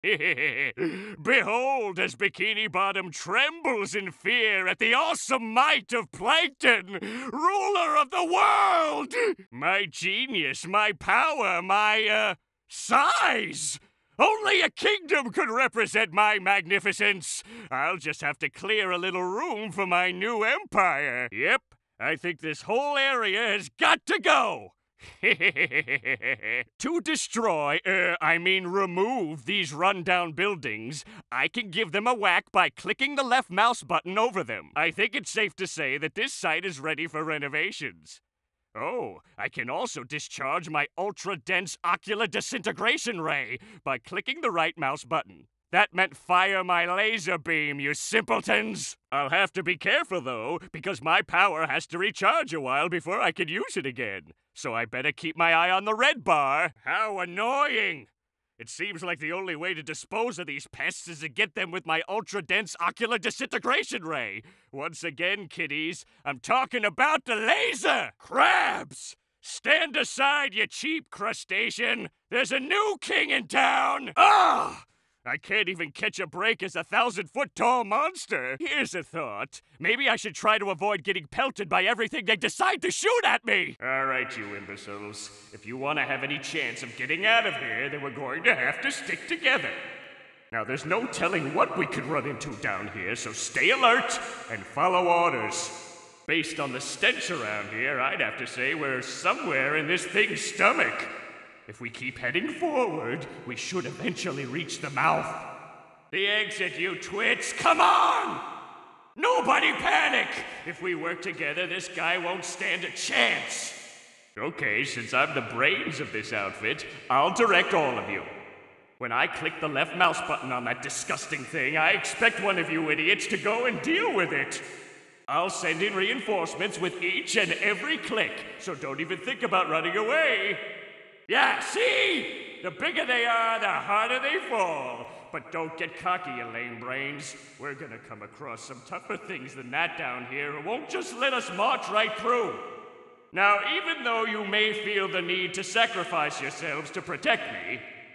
Behold as Bikini Bottom trembles in fear at the awesome might of Plankton, ruler of the world! My genius, my power, my, size! Only a kingdom could represent my magnificence! I'll just have to clear a little room for my new empire. Yep, I think this whole area has got to go! To destroy, remove these rundown buildings, I can give them a whack by clicking the left mouse button over them. I think it's safe to say that this site is ready for renovations. Oh, I can also discharge my ultra-dense ocular disintegration ray by clicking the right mouse button. That meant fire my laser beam, you simpletons! I'll have to be careful, though, because my power has to recharge a while before I can use it again. So I better keep my eye on the red bar. How annoying! It seems like the only way to dispose of these pests is to get them with my ultra-dense ocular disintegration ray. Once again, kiddies, I'm talking about the laser! Crabs! Stand aside, you cheap crustacean! There's a new king in town! Ah! I can't even catch a break as a 1,000-foot-tall monster. Here's a thought. Maybe I should try to avoid getting pelted by everything they decide to shoot at me. All right, you imbeciles. If you want to have any chance of getting out of here, then we're going to have to stick together. Now, there's no telling what we could run into down here, so stay alert and follow orders. Based on the stench around here, I'd have to say we're somewhere in this thing's stomach. If we keep heading forward, we should eventually reach the mouth. The exit, you twits! Come on! Nobody panic! If we work together, this guy won't stand a chance. Okay, since I'm the brains of this outfit, I'll direct all of you. When I click the left mouse button on that disgusting thing, I expect one of you idiots to go and deal with it. I'll send in reinforcements with each and every click, so don't even think about running away. Yeah, see? The bigger they are, the harder they fall. But don't get cocky, you lame brains. We're gonna come across some tougher things than that down here who won't just let us march right through. Now, even though you may feel the need to sacrifice yourselves to protect me,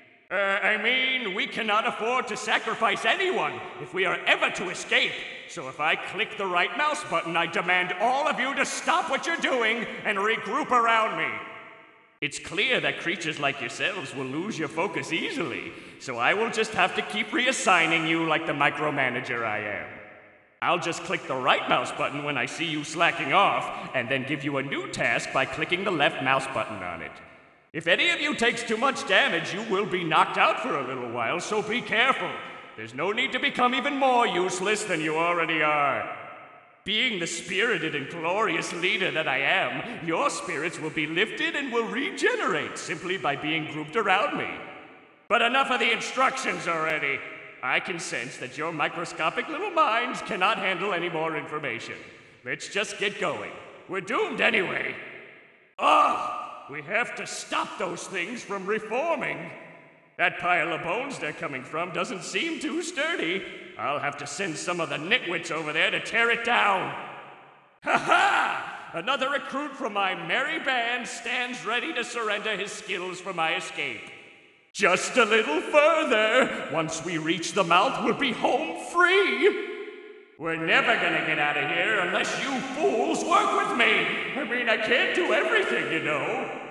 we cannot afford to sacrifice anyone if we are ever to escape. So if I click the right mouse button, I demand all of you to stop what you're doing and regroup around me. It's clear that creatures like yourselves will lose your focus easily, so I will just have to keep reassigning you like the micromanager I am. I'll just click the right mouse button when I see you slacking off, and then give you a new task by clicking the left mouse button on it. If any of you takes too much damage, you will be knocked out for a little while, so be careful. There's no need to become even more useless than you already are. Being the spirited and glorious leader that I am, your spirits will be lifted and will regenerate simply by being grouped around me. But enough of the instructions already. I can sense that your microscopic little minds cannot handle any more information. Let's just get going. We're doomed anyway. We have to stop those things from reforming. That pile of bones they're coming from doesn't seem too sturdy. I'll have to send some of the nitwits over there to tear it down. Ha-ha! Another recruit from my merry band stands ready to surrender his skills for my escape. Just a little further. Once we reach the mouth, we'll be home free. We're never gonna get out of here unless you fools work with me. I can't do everything, you know.